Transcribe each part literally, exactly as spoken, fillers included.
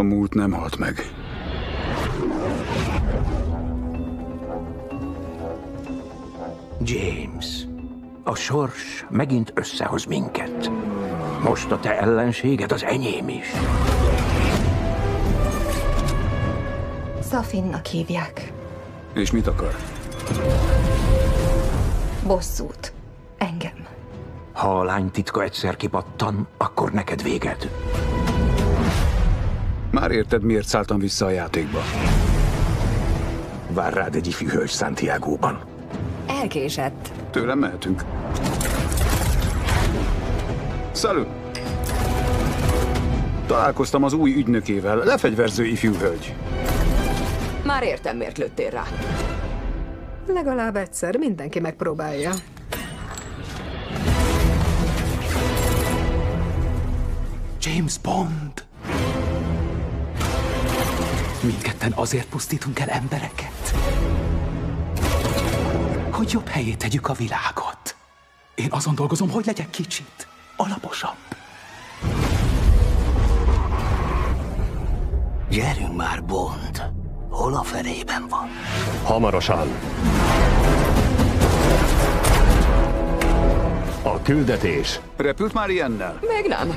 múlt nem halt meg. James, a sors megint összehoz minket. Most a te ellenséged az enyém is. Safinnak hívják. És mit akar? Bosszút. Engem. Ha a lány titka egyszer kipattan, akkor neked véged. Már érted, miért szálltam vissza a játékba? Vár rád egy ifjú hölgy Santiagóban. Elkésett. Tőlem mehetünk. Salut! Találkoztam az új ügynökével, lefegyverző ifjú hölgy. Már értem, miért lőttél rá. Legalább egyszer mindenki megpróbálja. James Bond! Mindketten azért pusztítunk el embereket, hogy jobb helyé tegyük a világot. Én azon dolgozom, hogy legyek kicsit alaposabb. Gyerünk már, Bond! Hol a fenében van? Hamarosan. A küldetés, Repült már ilyennel? Még nem.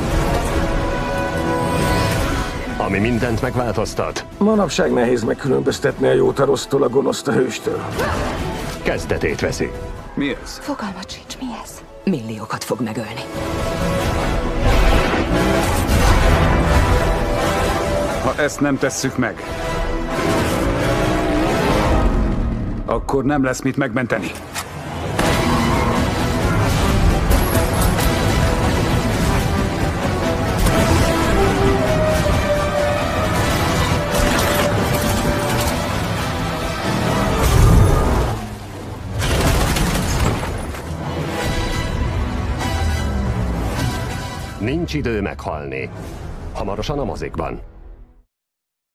ami mindent megváltoztat, Manapság nehéz megkülönböztetni a jót a rossztól, a gonoszt a hőstől. kezdetét veszi. Mi ez? Fogalmat sincs, mi ez? Milliókat fog megölni. Ha ezt nem tesszük meg, akkor nem lesz mit megmenteni. Nincs idő meghalni. Hamarosan a mozikban.